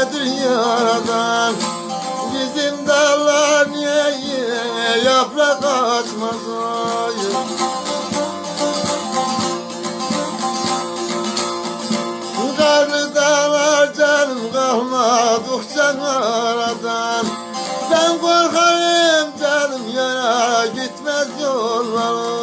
nedir yaradan? Bizim dağlar niye yaprak açmaz ay? Karlı dağlar canım kalmadıkça aradan. Ben korkarım canım yara gitmez yollar.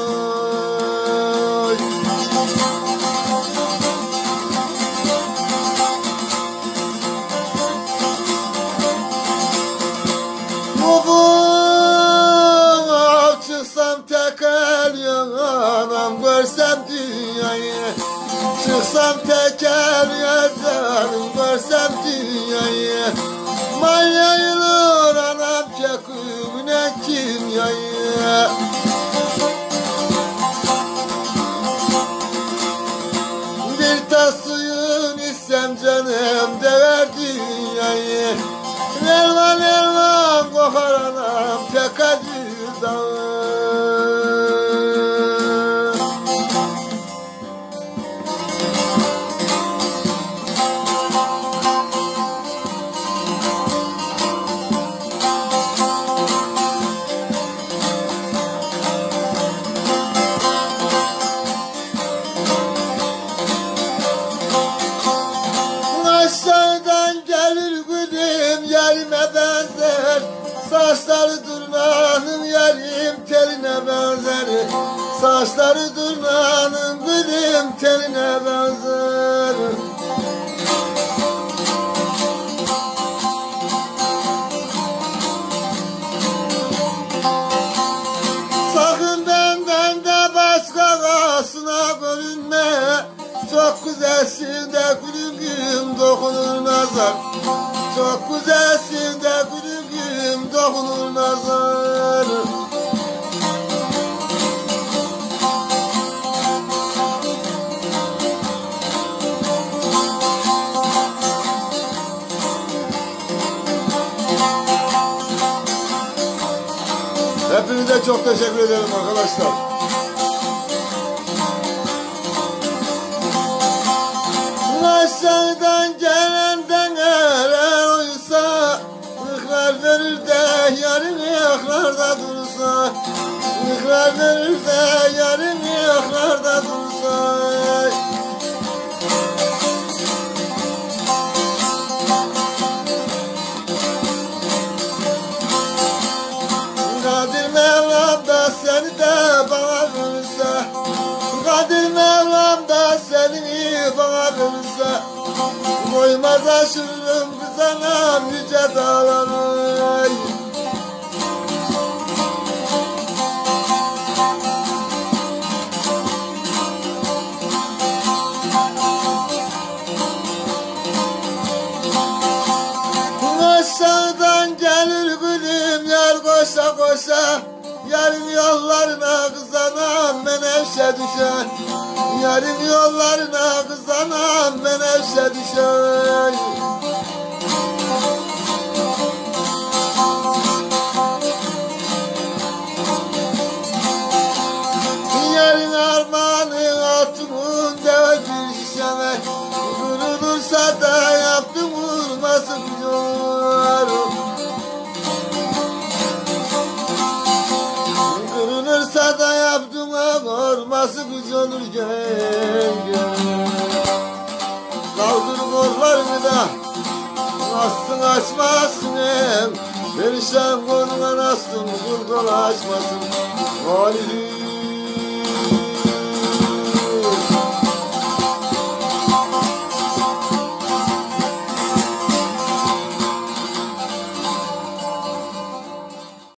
Çıksam tek el yanam görsem dünyayı. Çıksam tek el yanam görsem dünyayı. Manyayılır anam çekimine kimyayı. Bir tas suyun içsem canım dever dünyayı. Elvan elvan kokar anam tek acı dağı. Aşağıdan gelir gülüm yerime benzer. Saçları durmanın yerim teline benzer. Saçları durmanın gülüm teline benzer. Sakın benden de başkasına görünme. Çok güzelsin de gülüm dokunur nazar. Çok güzelsin de gülüm dokunur nazar. Hepinize çok teşekkür ederim arkadaşlar. Aşağıdan gelenden eğer oysa, ıkrar verir de yarın yaklarda dursa. Ikrar verir de yarın yaklarda dursa. Kadir Mevlam da seni de bana verirse. Kadir Mevlam da seni bana verirse. Koymaz aşırım kız anam yüce dağları. Aşağıdan gelir gülüm yar koşa koşa. Yarın yollarına kız anam menevşe düşer. Yarın yollarına kız anam menevşe düşer. Yarın armağanın altının deve bir şişeme. Kırılırsa da yaptım vurmasın yorum. Kırılırsa da yaptım vurması güç olur gel. Kaldır kollarını da astın açmasın hem. Perişan koluna astın kul kol açmasın.